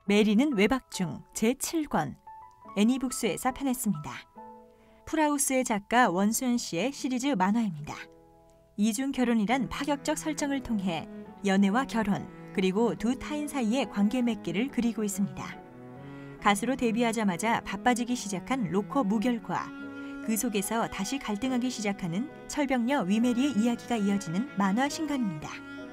메리는 외박 중 제7권 애니북스에서 편했습니다. 풀하우스의 작가 원수연 씨의 시리즈 만화입니다. 이중 결혼이란 파격적 설정을 통해 연애와 결혼 그리고 두 타인 사이의 관계 맺기를 그리고 있습니다. 가수로 데뷔하자마자 바빠지기 시작한 로커 무결과 그 속에서 다시 갈등하기 시작하는 철벽녀 위메리의 이야기가 이어지는 만화 신간입니다.